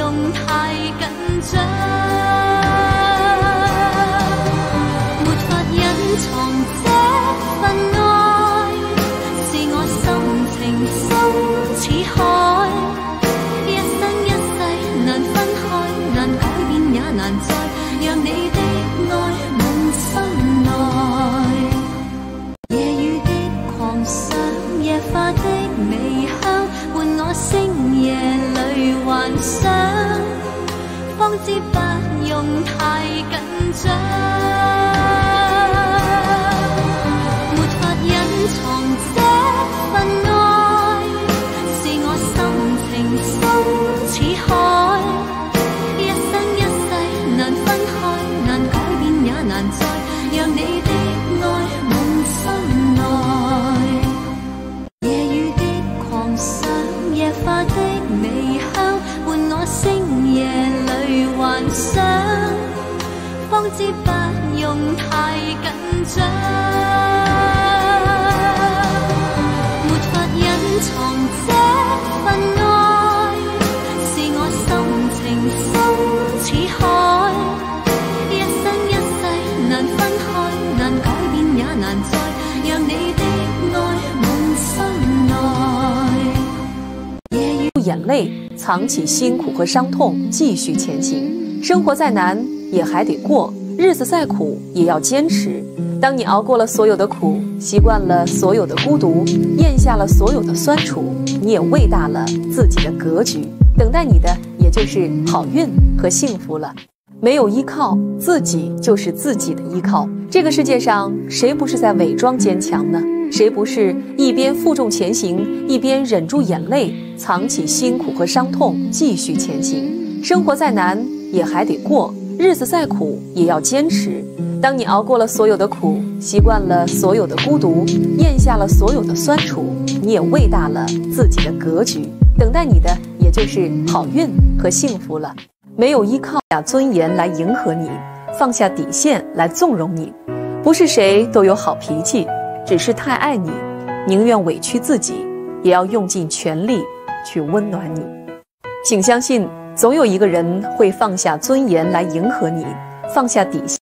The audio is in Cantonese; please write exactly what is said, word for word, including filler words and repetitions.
用太緊張，沒法隱藏這份愛，是我心情深似海，一生一世難分開，難改變也難再讓你的愛滿心內。夜雨的狂想，夜花的微香，伴我星夜裏幻想，方知不用太緊張，沒法隱藏這份愛，是我心情深似海，一生一世難分開，難改變也難再讓你的愛滿心內。夜雨的狂想，夜花的微香，伴我星夜裏幻想，方知不用太緊張，沒法隱藏這份愛，是我心情深似海，一生一世難分開，難改變也難再讓你的愛滿心內。 眼泪藏起辛苦和伤痛，继续前行。生活再难也还得过，日子再苦也要坚持。当你熬过了所有的苦，习惯了所有的孤独，咽下了所有的酸楚，你也喂大了自己的格局，等待你的也就是好运和幸福了。没有依靠，自己就是自己的依靠。这个世界上谁不是在伪装坚强呢？谁不是一边负重前行，一边忍住眼泪，藏起辛苦和伤痛，继续前行。生活再难也还得过，日子再苦也要坚持。当你熬过了所有的苦，习惯了所有的孤独，咽下了所有的酸楚，你也喂大了自己的格局，等待你的也就是好运和幸福了。没有依靠下尊严来迎合你，放下底线来纵容你。不是谁都有好脾气，只是太爱你，宁愿委屈自己，也要用尽全力去温暖你。请相信，总有一个人会放下尊严来迎合你，放下底线。